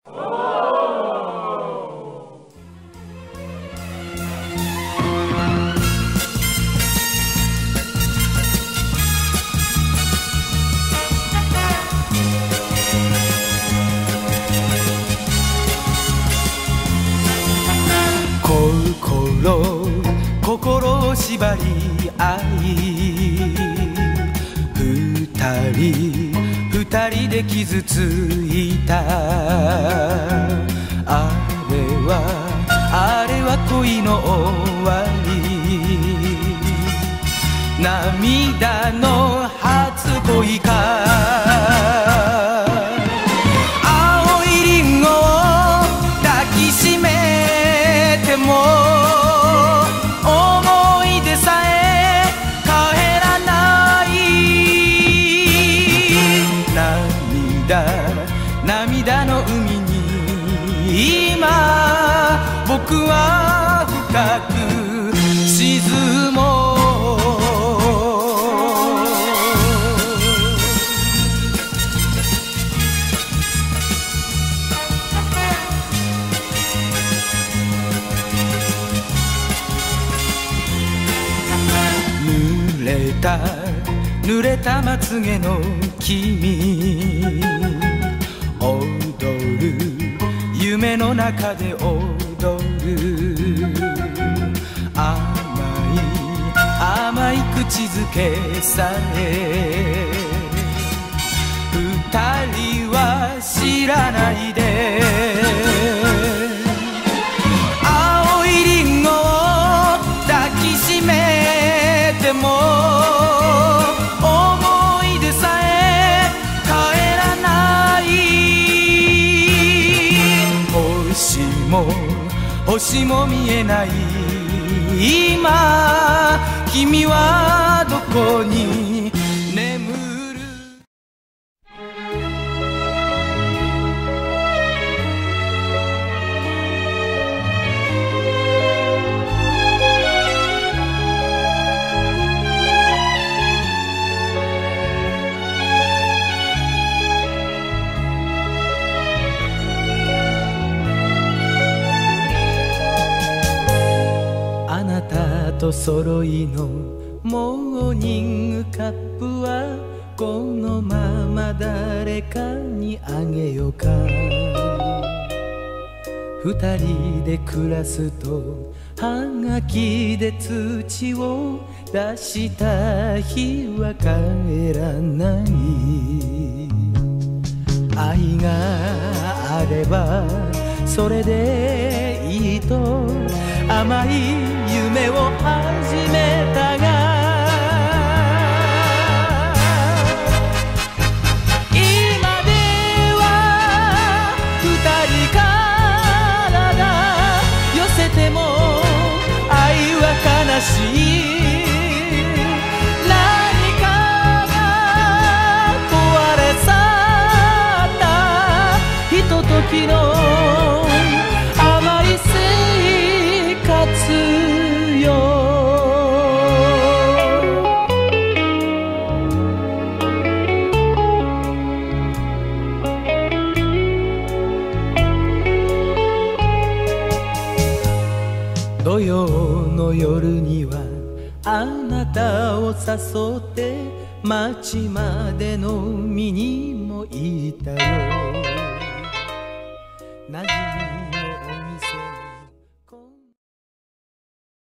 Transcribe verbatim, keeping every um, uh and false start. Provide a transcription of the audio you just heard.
心を縛り合い二人二人で傷ついたあれはあれは恋の終わり涙の初恋か青いリンゴを抱きしめても涙の海に今僕は深く沈もう濡れた濡れたまつげの君踊る夢の中で踊る甘い甘い口づけさえ二人は知らないで青いリンゴを抱きしめても星も見えない今君はどこに眠ると揃いのモーニングカップはこのまま誰かにあげようか二人で暮らすとはがきで土を出した日は帰らない愛があればそれでいいと甘い夢を始めたが今では二人体寄せても愛は悲しい何かが壊れ去ったひとときの甘い生活よ土曜の夜にはあなたを誘って街まで飲みにも行ったよ馴染み